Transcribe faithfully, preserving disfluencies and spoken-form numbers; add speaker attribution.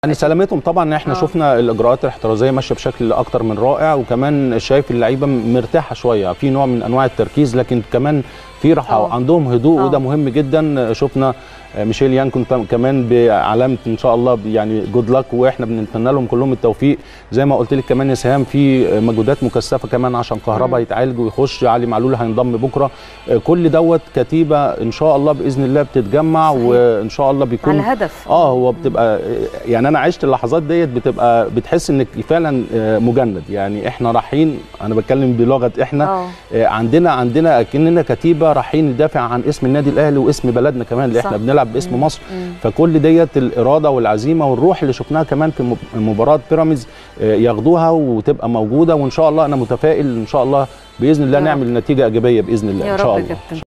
Speaker 1: يعني سلامتهم طبعا. احنا آه. شفنا الاجراءات الاحترازيه ماشيه بشكل اكتر من رائع، وكمان شايف اللعيبه مرتاحه شويه في نوع من انواع التركيز، لكن كمان في راحه عندهم هدوء أوه. وده مهم جدا. شفنا ميشيل يانكون كمان بعلامه ان شاء الله يعني جود لك، واحنا بنتمنى لهم كلهم التوفيق. زي ما قلت لك كمان يا سهام في مجهودات مكثفه كمان عشان كهربا يتعالج ويخش، علي معلول هينضم بكره. كل دوت كتيبه ان شاء الله باذن الله بتتجمع صحيح. وان شاء الله بيكون
Speaker 2: على هدف.
Speaker 1: اه هو بتبقى يعني انا عشت اللحظات ديت بتبقى بتحس انك فعلا مجند. يعني احنا رايحين، انا بتكلم بلغه احنا أوه. عندنا عندنا اكننا كتيبه رايحين ندافع عن اسم النادي الاهلي واسم بلدنا كمان اللي احنا بنلعب باسم مصر. مم. فكل ديت الاراده والعزيمه والروح اللي شفناها كمان في مباراه بيراميدز ياخدوها وتبقى موجوده، وان شاء الله انا متفائل ان شاء الله باذن الله نعمل نتيجه ايجابيه باذن الله ان شاء الله.